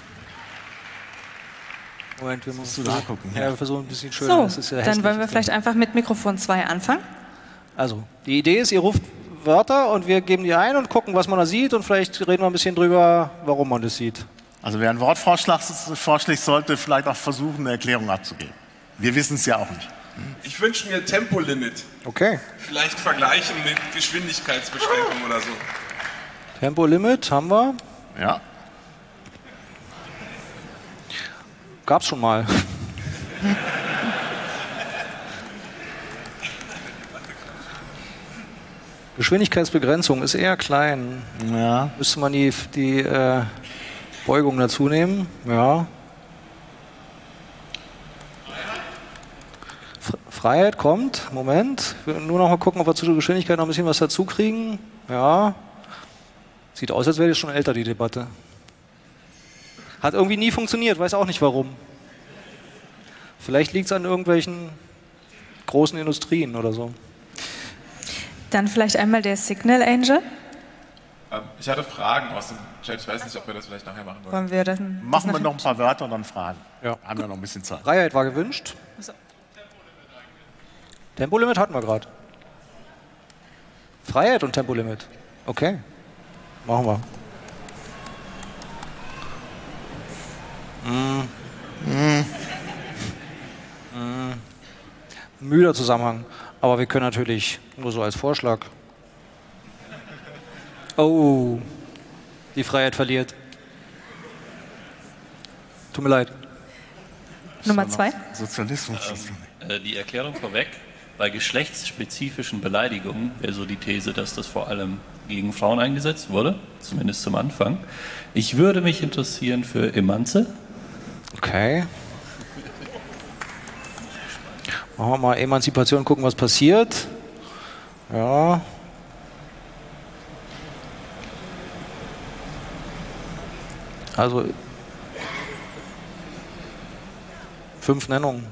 Moment, wir müssen du da gucken, Ja, ja. wir versuchen ein bisschen schöner. So, Das ist ja dann hässlich. wollen wir vielleicht einfach mit Mikrofon zwei anfangen. Also, die Idee ist, ihr ruft Wörter und wir geben die ein und gucken, was man da sieht und vielleicht reden wir ein bisschen drüber, warum man das sieht. Also wer einen Wortvorschlag vorschlägt, sollte vielleicht auch versuchen, eine Erklärung abzugeben. Wir wissen es ja auch nicht. Ich wünsche mir Tempolimit. Okay. Vielleicht vergleichen mit Geschwindigkeitsbeschränkung oder so. Tempolimit haben wir. Ja. Gab's schon mal. Geschwindigkeitsbegrenzung ist eher klein. Ja. Müsste man die, die äh, Beugung dazu nehmen? Ja. F Freiheit kommt. Moment. Wir nur noch mal gucken, ob wir zur Geschwindigkeit noch ein bisschen was dazu kriegen. Ja. Sieht aus, als wäre das schon älter, die Debatte. Hat irgendwie nie funktioniert, weiß auch nicht warum. Vielleicht liegt es an irgendwelchen großen Industrien oder so. Dann vielleicht einmal der Signal Angel. Ähm, Ich hatte Fragen aus dem Chat. Ich weiß nicht, ob wir das vielleicht nachher machen wollen. Wollen wir das, das Machen wir noch ein paar Wörter und dann Fragen. Ja. Haben wir noch ein bisschen Zeit. Freiheit war gewünscht. So. Tempolimit hatten wir gerade. Freiheit und Tempolimit. Okay. Machen wir. Mm. Mm. Mm. Müder Zusammenhang. Aber wir können natürlich nur so als Vorschlag. Oh, die Freiheit verliert. Tut mir leid. Nummer zwei. Sozialismus. Äh, die Erklärung vorweg. bei geschlechtsspezifischen Beleidigungen wäre so die These, dass das vor allem gegen Frauen eingesetzt wurde, zumindest zum Anfang. Ich würde mich interessieren für Emanze. Okay. Machen wir mal Emanzipation, gucken, was passiert. Ja. Also fünf Nennungen.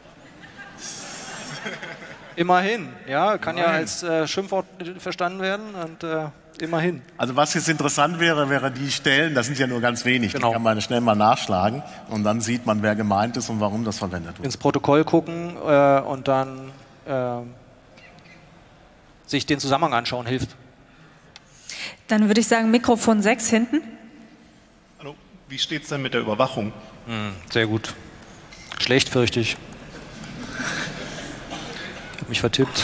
Immerhin, ja, kann ja als äh, Schimpfwort verstanden werden und äh, immerhin. Also was jetzt interessant wäre, wäre die Stellen, das sind ja nur ganz wenig, genau. Die kann man schnell mal nachschlagen und dann sieht man, wer gemeint ist und warum das verwendet wird. Ins Protokoll gucken äh, und dann äh, sich den Zusammenhang anschauen hilft. Dann würde ich sagen, Mikrofon sechs hinten. Hallo, wie steht es denn mit der Überwachung? Hm, sehr gut. Schlecht, fürchte ich. Ich habe mich vertippt.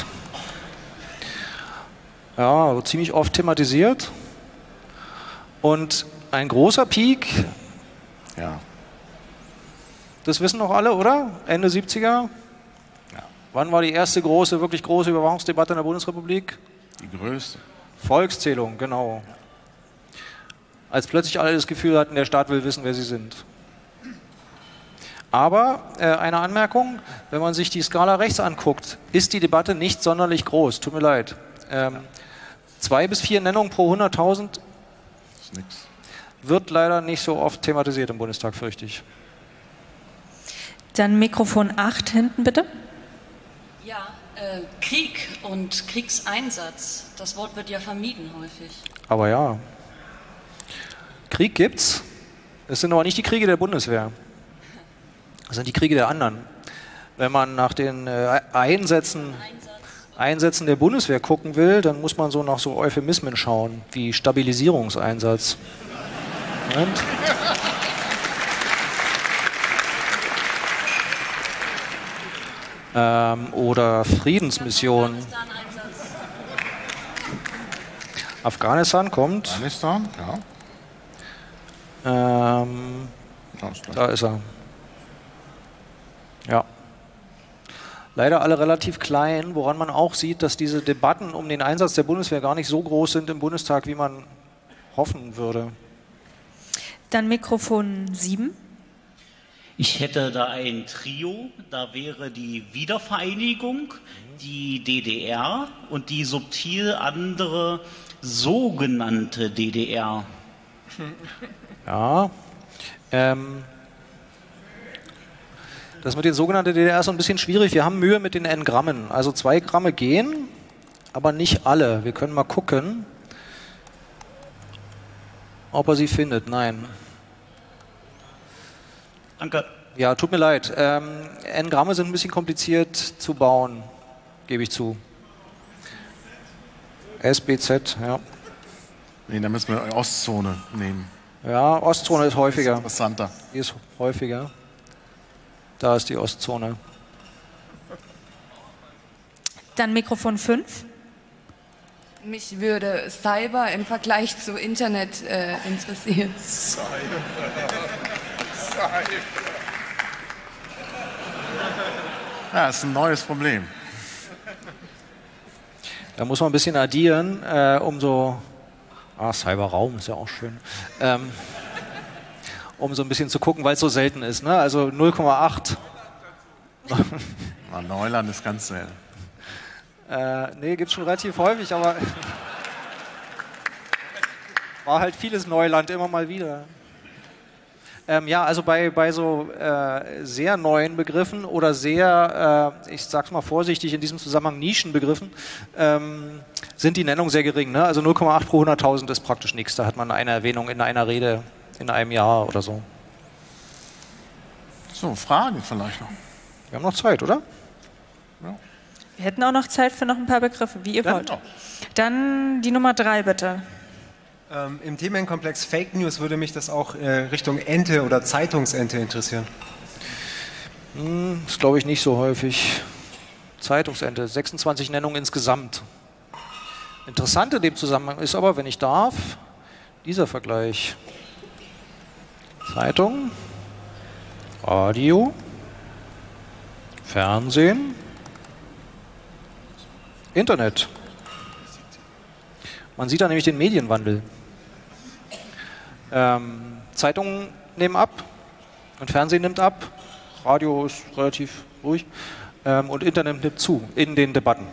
Ja, so ziemlich oft thematisiert. Und ein großer Peak. Ja. Das wissen noch alle, oder? Ende siebziger? Ja. Wann war die erste große, wirklich große Überwachungsdebatte in der Bundesrepublik? Die größte. Volkszählung, genau. Als plötzlich alle das Gefühl hatten, der Staat will wissen, wer sie sind. Aber äh, eine Anmerkung, wenn man sich die Skala rechts anguckt, ist die Debatte nicht sonderlich groß. Tut mir leid. Ähm, ja. Zwei bis vier Nennungen pro hunderttausend wird leider nicht so oft thematisiert im Bundestag, fürchte ich. Dann Mikrofon acht hinten, bitte. Ja, äh, Krieg und Kriegseinsatz, das Wort wird ja vermieden häufig. Aber ja, Krieg gibt's. Es sind aber nicht die Kriege der Bundeswehr. Das sind die Kriege der anderen. Wenn man nach den äh, Einsätzen, Einsätzen der Bundeswehr gucken will, dann muss man so nach so Euphemismen schauen, wie Stabilisierungseinsatz. Moment. Ähm, oder Friedensmission. Afghanistan kommt. Afghanistan, ja. Ähm, da ist er. Ja. Leider alle relativ klein, woran man auch sieht, dass diese Debatten um den Einsatz der Bundeswehr gar nicht so groß sind im Bundestag, wie man hoffen würde. Dann Mikrofon sieben. Ich hätte da ein Trio, da wäre die Wiedervereinigung, die D D R und die subtil andere sogenannte D D R. Ja, ähm, das mit den sogenannten D D R ist so ein bisschen schwierig. Wir haben Mühe mit den N-Grammen. Also zwei Gramme gehen, aber nicht alle. Wir können mal gucken, ob er sie findet. Nein. Danke. Ja, tut mir leid. Ähm, N-Gramme sind ein bisschen kompliziert zu bauen, gebe ich zu. S B Z, ja. Nee, da müssen wir Ostzone nehmen. Ja, Ostzone ist häufiger. Das ist interessanter. Die ist häufiger. Da ist die Ostzone. Dann Mikrofon fünf. Mich würde Cyber im Vergleich zu Internet äh, interessieren. Cyber. Ja, das ist ein neues Problem. Da muss man ein bisschen addieren, äh, um so... Ah, Cyberraum ist ja auch schön. Ähm, um so ein bisschen zu gucken, weil es so selten ist. Ne? Also null Komma acht. Na, Neuland ist ganz selten. Äh, nee, gibt es schon relativ häufig, aber war halt vieles Neuland immer mal wieder. Ähm, ja, also bei, bei so äh, sehr neuen Begriffen oder sehr, äh, ich sag's mal vorsichtig, in diesem Zusammenhang Nischenbegriffen, ähm, sind die Nennungen sehr gering. Ne? Also null Komma acht pro hunderttausend ist praktisch nichts. Da hat man eine Erwähnung in einer Rede in einem Jahr oder so. So, Fragen vielleicht noch. Wir haben noch Zeit, oder? Ja. Wir hätten auch noch Zeit für noch ein paar Begriffe, wie ihr Dann wollt. noch. Dann die Nummer drei, bitte. Ähm, Im Themenkomplex Fake News würde mich das auch äh, Richtung Ente oder Zeitungsente interessieren. Hm, das glaube ich nicht so häufig. Zeitungsente, sechsundzwanzig Nennungen insgesamt. Interessant in dem Zusammenhang ist aber, wenn ich darf, dieser Vergleich. Zeitung, Radio, Fernsehen, Internet. Man sieht da nämlich den Medienwandel. Ähm, Zeitungen nehmen ab und Fernsehen nimmt ab, Radio ist relativ ruhig ähm, und Internet nimmt zu in den Debatten.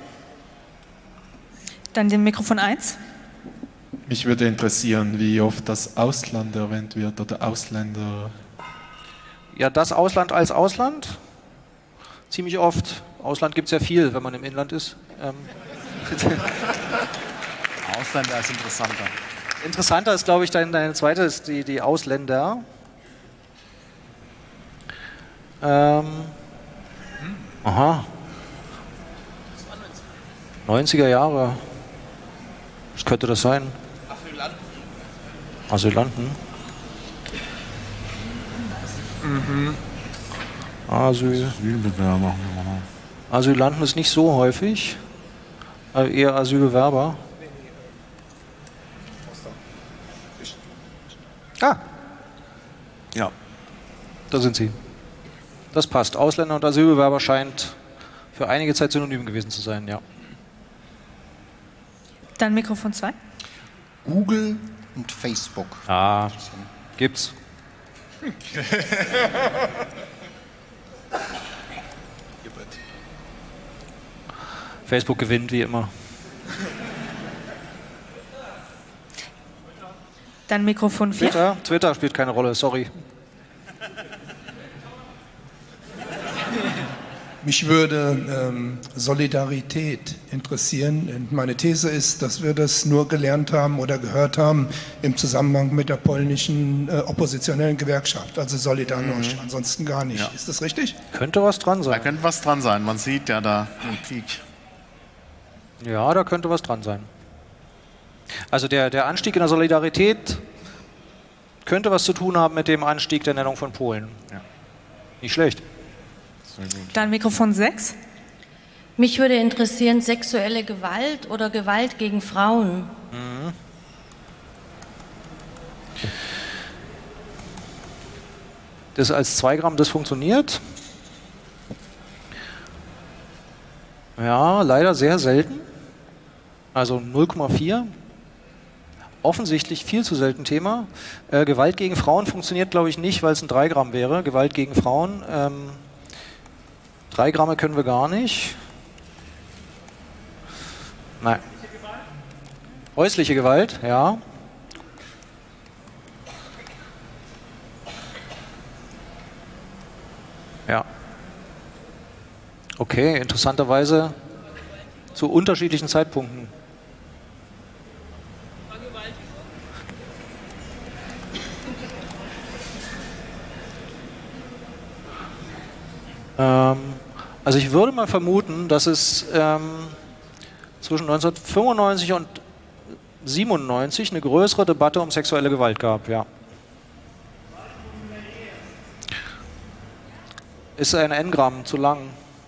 Dann den Mikrofon eins. Mich würde interessieren, wie oft das Ausland erwähnt wird oder Ausländer. Ja, das Ausland als Ausland? Ziemlich oft. Ausland gibt es ja viel, wenn man im Inland ist. Ähm Ausländer ist interessanter. Interessanter ist, glaube ich, deine, deine zweite, ist die, die Ausländer. Ähm, aha. neunziger Jahre. Was könnte das sein? Asylanten. Mhm. Asyl. Asylbewerber. Asylanten ist nicht so häufig. Also eher Asylbewerber. Ah. Ja. Da sind sie. Das passt. Ausländer und Asylbewerber scheint für einige Zeit synonym gewesen zu sein, ja. Dann Mikrofon zwei. Google und Facebook. Ah, gibt's. Facebook gewinnt wie immer. Dann Mikrofon vier. Twitter? Twitter spielt keine Rolle, sorry. Mich würde ähm, Solidarität interessieren. Und meine These ist, dass wir das nur gelernt haben oder gehört haben im Zusammenhang mit der polnischen äh, oppositionellen Gewerkschaft, also Solidarność, mhm. ansonsten gar nicht. Ja. Ist das richtig? Könnte was dran sein. Da könnte was dran sein. Man sieht ja da den Krieg. Ja, da könnte was dran sein. Also der, der Anstieg in der Solidarität könnte was zu tun haben mit dem Anstieg der Nennung von Polen. Ja. Nicht schlecht. Dann Mikrofon sechs. Mich würde interessieren, sexuelle Gewalt oder Gewalt gegen Frauen. Mhm. Das als zwei Gramm, das funktioniert. Ja, leider sehr selten. Also null Komma vier. Offensichtlich viel zu selten Thema. Äh, Gewalt gegen Frauen funktioniert, glaube ich, nicht, weil es ein drei Gramm wäre. Gewalt gegen Frauen. Ähm, drei Gramm können wir gar nicht. Nein. Häusliche Gewalt, ja. Ja. Okay, interessanterweise zu unterschiedlichen Zeitpunkten. Ähm, also ich würde mal vermuten, dass es ähm, zwischen neunzehnhundertfünfundneunzig und siebenundneunzig eine größere Debatte um sexuelle Gewalt gab, ja. Ist ein N-Gramm zu lang?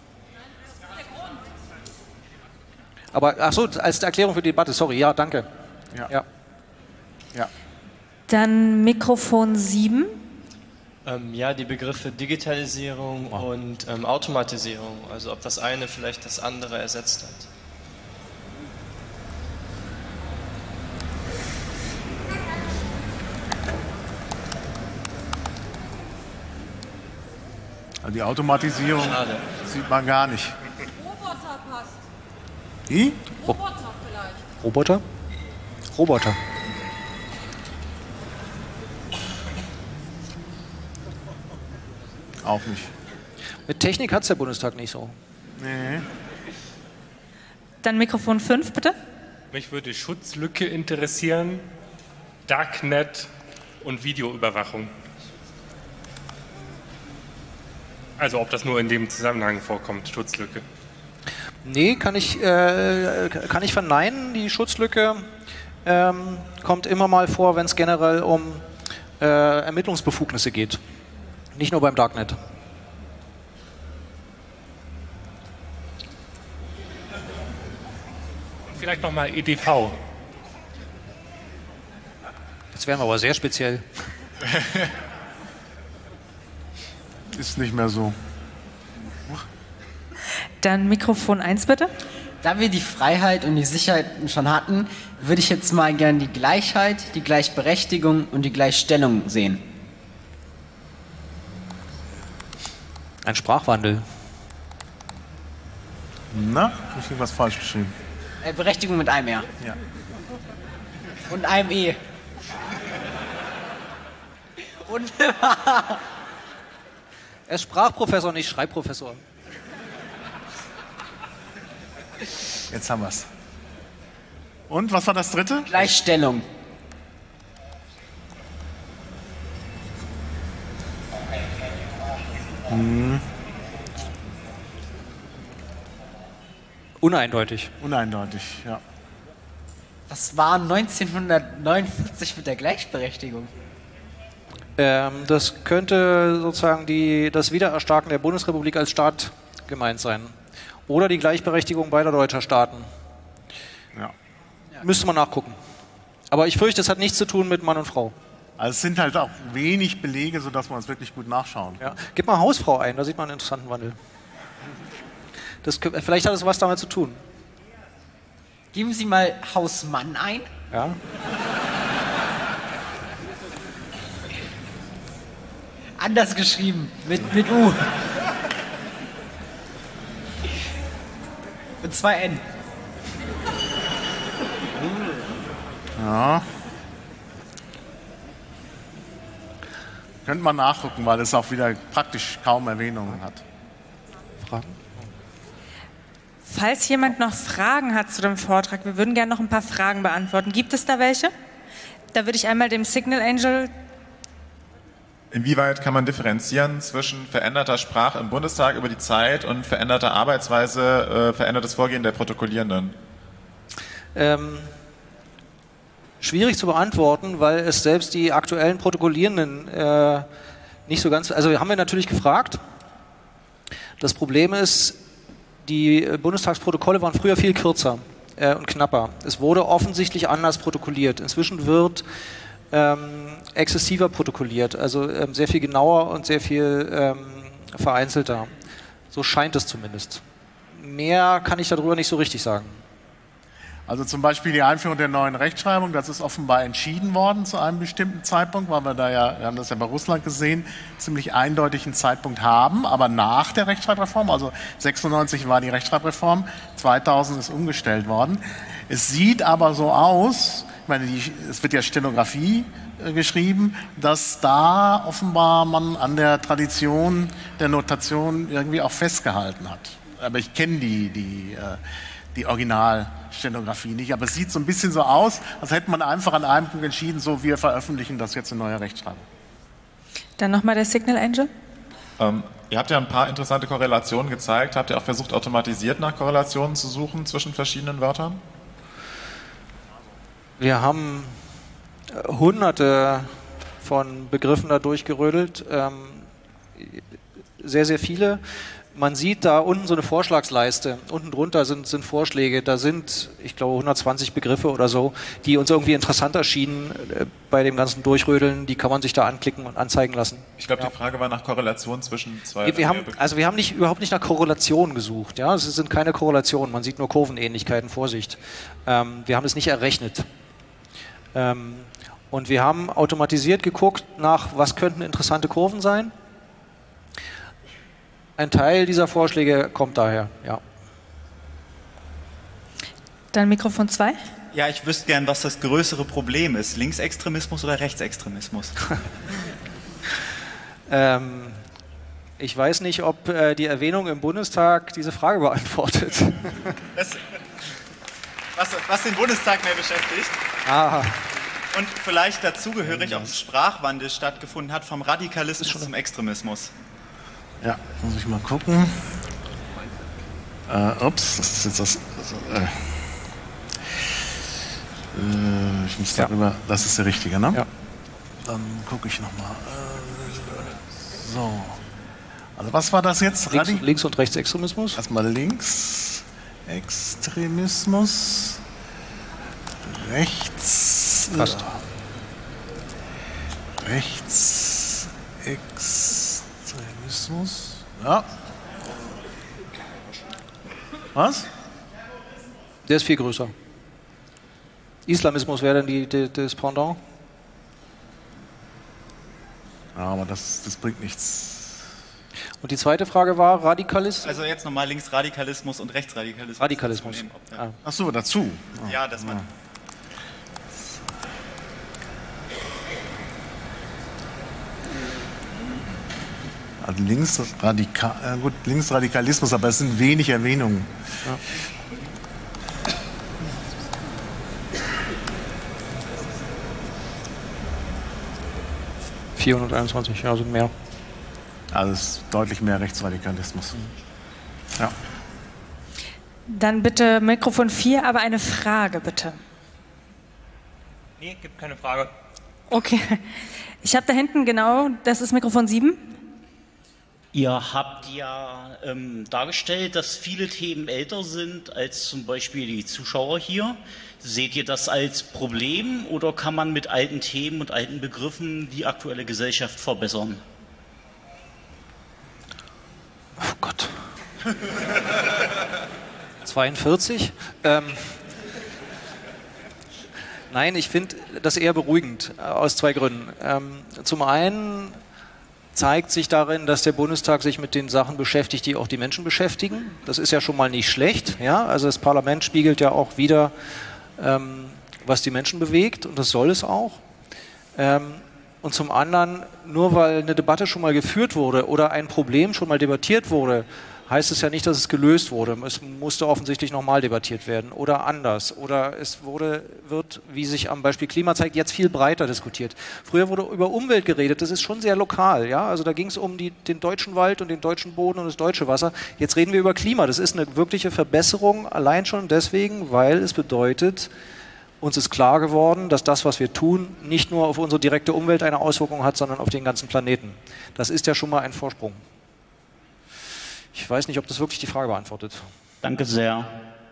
Aber, ach so, als Erklärung für die Debatte, sorry, ja, danke. Ja. Ja. Ja. Dann Mikrofon sieben. Ähm, ja, die Begriffe Digitalisierung oh. und ähm, Automatisierung, also ob das eine vielleicht das andere ersetzt hat. Also die Automatisierung Schade. sieht man gar nicht. Roboter passt. Wie? Roboter vielleicht. Roboter? Roboter. Auch nicht. Mit Technik hat es der Bundestag nicht so. Nee. Dann Mikrofon fünf, bitte. Mich würde Schutzlücke interessieren, Darknet und Videoüberwachung. Also ob das nur in dem Zusammenhang vorkommt, Schutzlücke. Nee, kann ich, äh, kann ich verneinen. Die Schutzlücke ähm, kommt immer mal vor, wenn es generell um äh, Ermittlungsbefugnisse geht. Nicht nur beim Darknet. Und vielleicht nochmal E D V. Jetzt wären wir aber sehr speziell. Ist nicht mehr so. Dann Mikrofon eins, bitte. Da wir die Freiheit und die Sicherheit schon hatten, würde ich jetzt mal gerne die Gleichheit, die Gleichberechtigung und die Gleichstellung sehen. Ein Sprachwandel. Na, habe ich irgendwas falsch geschrieben? Äh, Berechtigung mit einem R. Ja. Und einem E. Und er ist Sprachprofessor, nicht Schreibprofessor. Jetzt haben wir es. Und was war das dritte? Gleichstellung. Hm. Uneindeutig. Uneindeutig, ja. Was war neunzehnhundertneunundvierzig mit der Gleichberechtigung? Ähm, das könnte sozusagen die, das Wiedererstarken der Bundesrepublik als Staat gemeint sein. Oder die Gleichberechtigung beider deutscher Staaten. Ja. Müsste man nachgucken. Aber ich fürchte, es hat nichts zu tun mit Mann und Frau. Also es sind halt auch wenig Belege, sodass man es wirklich gut nachschauen kann. Ja. Gib mal Hausfrau ein, da sieht man einen interessanten Wandel. Das, vielleicht hat es was damit zu tun. Geben Sie mal Hausmann ein. Ja. Anders geschrieben, mit, mit U. Mit zwei N. Ja. Könnte man nachgucken, weil es auch wieder praktisch kaum Erwähnungen hat. Fragen? Falls jemand noch Fragen hat zu dem Vortrag, wir würden gerne noch ein paar Fragen beantworten. Gibt es da welche? Da würde ich einmal dem Signal Angel... Inwieweit kann man differenzieren zwischen veränderter Sprache im Bundestag über die Zeit und veränderter Arbeitsweise, äh, verändertes Vorgehen der Protokollierenden? Ähm, schwierig zu beantworten, weil es selbst die aktuellen Protokollierenden äh, nicht so ganz... Also haben wir natürlich gefragt. Das Problem ist, die Bundestagsprotokolle waren früher viel kürzer äh, und knapper. Es wurde offensichtlich anders protokolliert. Inzwischen wird ähm, exzessiver protokolliert, also ähm, sehr viel genauer und sehr viel ähm, vereinzelter. So scheint es zumindest. Mehr kann ich darüber nicht so richtig sagen. Also zum Beispiel die Einführung der neuen Rechtschreibung, das ist offenbar entschieden worden zu einem bestimmten Zeitpunkt, weil wir da ja, wir haben das ja bei Russland gesehen, ziemlich eindeutigen Zeitpunkt haben, aber nach der Rechtschreibreform, also sechsundneunzig war die Rechtschreibreform, zweitausend ist umgestellt worden. Es sieht aber so aus, ich meine, die, es wird ja Stenografie äh, geschrieben, dass da offenbar man an der Tradition der Notation irgendwie auch festgehalten hat. Aber ich kenne die, die äh, die Originalstenografie nicht. Aber es sieht so ein bisschen so aus, als hätte man einfach an einem Punkt entschieden, so wir veröffentlichen das jetzt in neuer Rechtschreibung. Dann nochmal der Signal Angel. Ähm, ihr habt ja ein paar interessante Korrelationen gezeigt. Habt ihr auch versucht, automatisiert nach Korrelationen zu suchen zwischen verschiedenen Wörtern? Wir haben hunderte von Begriffen da durchgerödelt. Ähm, sehr, sehr viele. Man sieht da unten so eine Vorschlagsleiste. Unten drunter sind, sind Vorschläge. Da sind, ich glaube, hundertzwanzig Begriffe oder so, die uns irgendwie interessant erschienen äh, bei dem ganzen Durchrödeln. Die kann man sich da anklicken und anzeigen lassen. Ich glaube, ja. Die Frage war nach Korrelation zwischen zwei... Wir, wir haben, also wir haben nicht, überhaupt nicht nach Korrelationen gesucht. Ja? Es sind keine Korrelationen. Man sieht nur Kurvenähnlichkeiten. Vorsicht. Ähm, wir haben es nicht errechnet. Ähm, und wir haben automatisiert geguckt nach, was könnten interessante Kurven sein. Ein Teil dieser Vorschläge kommt daher, ja. Dann Mikrofon zwei. Ja, ich wüsste gern, was das größere Problem ist. Linksextremismus oder Rechtsextremismus? ähm, ich weiß nicht, ob äh, die Erwähnung im Bundestag diese Frage beantwortet. Das, was, was den Bundestag mehr beschäftigt. Aha. Und vielleicht dazugehörig, ob ein Sprachwandel stattgefunden hat vom Radikalismus zum Extremismus. Ja, muss ich mal gucken. Äh, ups, das ist jetzt das. das äh, äh, ich muss darüber. Ja. Das ist der richtige, ne? Ja. Dann gucke ich nochmal. Äh, so. Also, was war das jetzt? Links, links und Rechtsextremismus? Erstmal links. Extremismus. Rechts. Passt. Äh, rechts. Ex. Ja. Was? Der ist viel größer. Islamismus wäre dann die, die, das Pendant? Ja, aber das, das bringt nichts. Und die zweite Frage war Radikalismus? Also jetzt nochmal Linksradikalismus und Rechtsradikalismus. Radikalismus. Ja. Ach so, dazu. Oh. Ja, das man. Also Linksradika äh, gut, Linksradikalismus, aber es sind wenig Erwähnungen. Ja. vierhunderteinundzwanzig, ja, sind mehr. Also es ist deutlich mehr Rechtsradikalismus. Ja. Dann bitte Mikrofon vier, aber eine Frage bitte. Nee, gibt keine Frage. Okay. Ich habe da hinten genau, das ist Mikrofon sieben. Ihr habt ja ähm, dargestellt, dass viele Themen älter sind als zum Beispiel die Zuschauer hier. Seht ihr das als Problem oder kann man mit alten Themen und alten Begriffen die aktuelle Gesellschaft verbessern? Oh Gott. zweiundvierzig? Ähm, nein, ich finde das eher beruhigend, aus zwei Gründen. Ähm, zum einen zeigt sich darin, dass der Bundestag sich mit den Sachen beschäftigt, die auch die Menschen beschäftigen. Das ist ja schon mal nicht schlecht. Ja? Also das Parlament spiegelt ja auch wieder, ähm, was die Menschen bewegt, und das soll es auch. Ähm, und zum anderen, nur weil eine Debatte schon mal geführt wurde oder ein Problem schon mal debattiert wurde, heißt es ja nicht, dass es gelöst wurde. Es musste offensichtlich nochmal debattiert werden oder anders. Oder es wurde, wird, wie sich am Beispiel Klima zeigt, jetzt viel breiter diskutiert. Früher wurde über Umwelt geredet, das ist schon sehr lokal. Ja? Also da ging es um die, den deutschen Wald und den deutschen Boden und das deutsche Wasser. Jetzt reden wir über Klima. Das ist eine wirkliche Verbesserung, allein schon deswegen, weil es bedeutet, uns ist klar geworden, dass das, was wir tun, nicht nur auf unsere direkte Umwelt eine Auswirkung hat, sondern auf den ganzen Planeten. Das ist ja schon mal ein Vorsprung. Ich weiß nicht, ob das wirklich die Frage beantwortet. Danke sehr.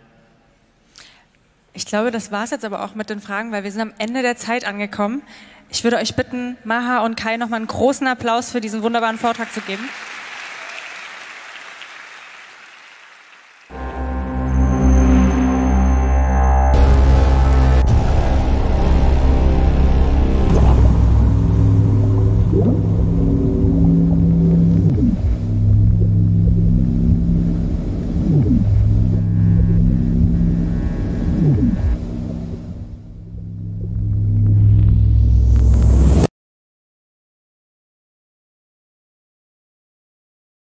Ich glaube, das war es jetzt aber auch mit den Fragen, weil wir sind am Ende der Zeit angekommen. Ich würde euch bitten, Maha und Kai nochmal einen großen Applaus für diesen wunderbaren Vortrag zu geben.